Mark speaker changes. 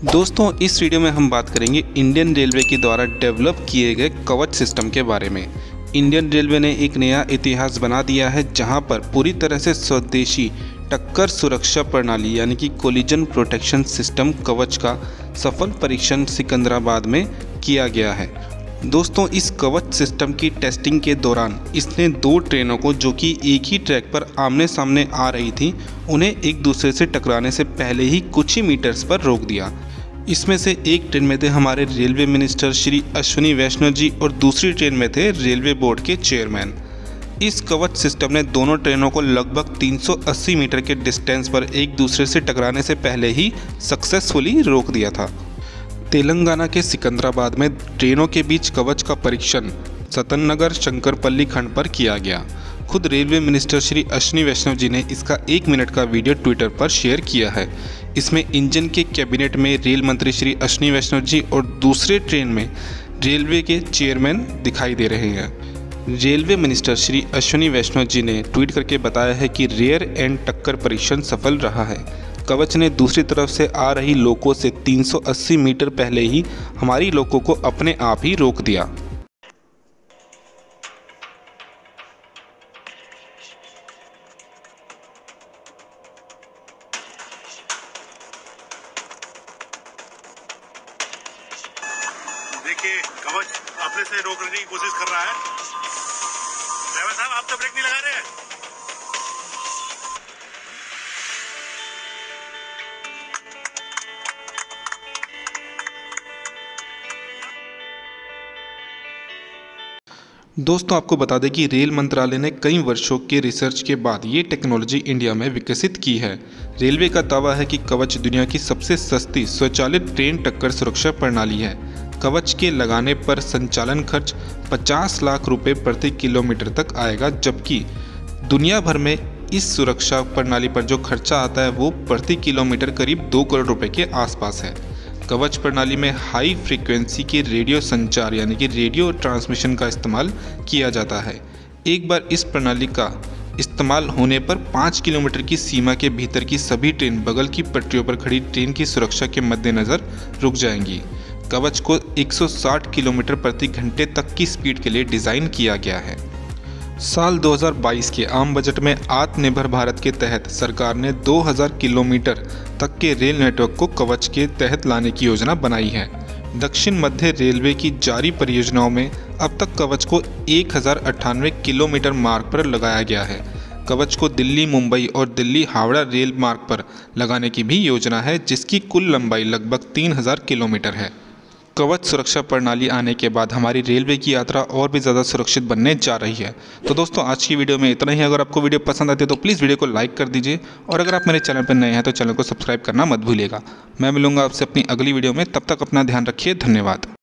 Speaker 1: दोस्तों इस वीडियो में हम बात करेंगे इंडियन रेलवे के द्वारा डेवलप किए गए कवच सिस्टम के बारे में। इंडियन रेलवे ने एक नया इतिहास बना दिया है जहां पर पूरी तरह से स्वदेशी टक्कर सुरक्षा प्रणाली यानी कि कोलिजन प्रोटेक्शन सिस्टम कवच का सफल परीक्षण सिकंदराबाद में किया गया है। दोस्तों इस कवच सिस्टम की टेस्टिंग के दौरान इसने दो ट्रेनों को जो कि एक ही ट्रैक पर आमने सामने आ रही थी उन्हें एक दूसरे से टकराने से पहले ही कुछ ही मीटर्स पर रोक दिया। इसमें से एक ट्रेन में थे हमारे रेलवे मिनिस्टर श्री अश्विनी वैष्णव जी और दूसरी ट्रेन में थे रेलवे बोर्ड के चेयरमैन। इस कवच सिस्टम ने दोनों ट्रेनों को लगभग 380 मीटर के डिस्टेंस पर एक दूसरे से टकराने से पहले ही सक्सेसफुली रोक दिया था। तेलंगाना के सिकंदराबाद में ट्रेनों के बीच कवच का परीक्षण सतननगर शंकरपल्ली खंड पर किया गया। खुद रेलवे मिनिस्टर श्री अश्विनी वैष्णव जी ने इसका 1 मिनट का वीडियो ट्विटर पर शेयर किया है। इसमें इंजन के कैबिनेट में रेल मंत्री श्री अश्विनी वैष्णव जी और दूसरे ट्रेन में रेलवे के चेयरमैन दिखाई दे रहे हैं। रेलवे मिनिस्टर श्री अश्विनी वैष्णव जी ने ट्वीट करके बताया है कि रेयर एंड टक्कर परीक्षण सफल रहा है। कवच ने दूसरी तरफ से आ रही लोको से 380 मीटर पहले ही हमारी लोको को अपने आप ही रोक दिया।
Speaker 2: देखिए कवच अपने से रोकने की कोशिश कर रहा है। ड्राइवर साहब आप तो ब्रेक नहीं लगा रहे हैं।
Speaker 1: दोस्तों आपको बता दें कि रेल मंत्रालय ने कई वर्षों के रिसर्च के बाद ये टेक्नोलॉजी इंडिया में विकसित की है। रेलवे का दावा है कि कवच दुनिया की सबसे सस्ती स्वचालित ट्रेन टक्कर सुरक्षा प्रणाली है। कवच के लगाने पर संचालन खर्च 50 लाख रुपए प्रति किलोमीटर तक आएगा, जबकि दुनिया भर में इस सुरक्षा प्रणाली पर जो खर्चा आता है वो प्रति किलोमीटर करीब 2 करोड़ रुपए के आसपास है। कवच प्रणाली में हाई फ्रीक्वेंसी के रेडियो संचार यानी कि रेडियो ट्रांसमिशन का इस्तेमाल किया जाता है। एक बार इस प्रणाली का इस्तेमाल होने पर 5 किलोमीटर की सीमा के भीतर की सभी ट्रेन बगल की पटरियों पर खड़ी ट्रेन की सुरक्षा के मद्देनज़र रुक जाएंगी। कवच को 160 किलोमीटर प्रति घंटे तक की स्पीड के लिए डिज़ाइन किया गया है। साल 2022 के आम बजट में आत्मनिर्भर भारत के तहत सरकार ने 2000 किलोमीटर तक के रेल नेटवर्क को कवच के तहत लाने की योजना बनाई है। दक्षिण मध्य रेलवे की जारी परियोजनाओं में अब तक कवच को 1098 किलोमीटर मार्ग पर लगाया गया है। कवच को दिल्ली मुंबई और दिल्ली हावड़ा रेल मार्ग पर लगाने की भी योजना है, जिसकी कुल लंबाई लगभग 3000 किलोमीटर है। कवच सुरक्षा प्रणाली आने के बाद हमारी रेलवे की यात्रा और भी ज़्यादा सुरक्षित बनने जा रही है। तो दोस्तों आज की वीडियो में इतना ही। अगर आपको वीडियो पसंद आती है तो प्लीज़ वीडियो को लाइक कर दीजिए और अगर आप मेरे चैनल पर नए हैं तो चैनल को सब्सक्राइब करना मत भूलिएगा। मैं मिलूंगा आपसे अपनी अगली वीडियो में, तब तक अपना ध्यान रखिए। धन्यवाद।